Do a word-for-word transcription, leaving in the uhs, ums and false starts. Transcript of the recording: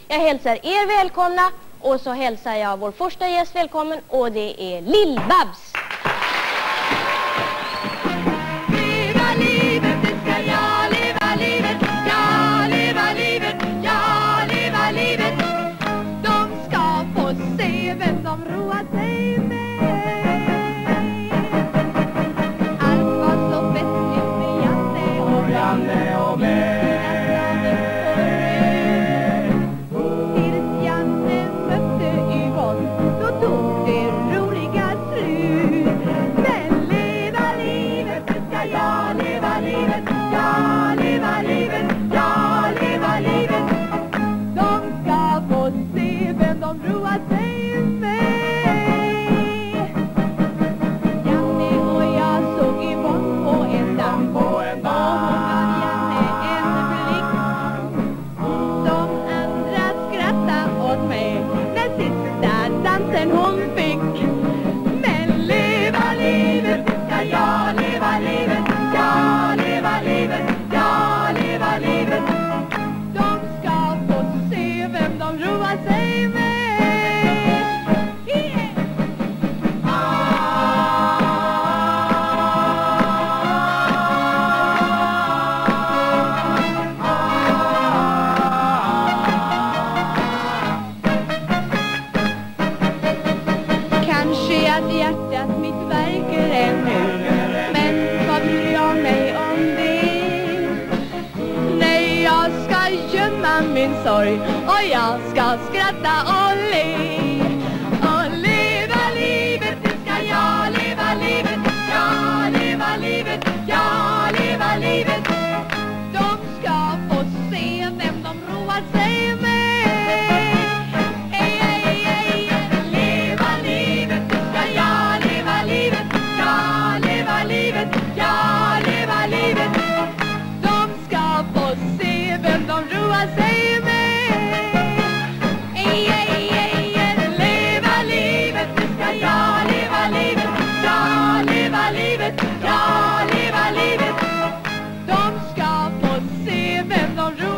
Jag hälsar er välkomna och så hälsar jag vår första gäst välkommen och det är Lill-Babs. Leva livet, det ska jag leva livet. Ja, leva livet, ja, leva livet. De ska få se vem de roar sig med. Allt var så festligt med Janne och Janne och mig. Tills Janne mötte Yvonne, då tog det roliga slut. Men leva livet, det ska jag leva livet. Ja, leva livet, ja, leva livet. De ska få se vem de roar sig med. Janne och jag såg Yvonne på en damm. På en damm. Janne en blick som andra skratta åt mig när sista dansen hon fick. Men leva livet, det ska jag leva livet. Ja, leva livet, ja, leva livet. De ska få se vem de roar sig med. Yeah. Kanske att hjärtat mitt verkar ännu, men vad bryr jag mig om det? Nej, jag ska gömma min sorg och jag ska skratta och le. Och leva livet, det ska jag leva livet. Ja, leva livet, ja, leva livet. De ska få se vem de roar sig med. Ej, ej, ej, leva livet, det ska jag leva livet. Ja, leva livet, ja, leva livet. De ska få se vem de roar sig med. Ej, ej, ej, leva livet, det ska jag leva livet. Ja, leva livet, ja, leva livet. De ska få se vem de roar sig med.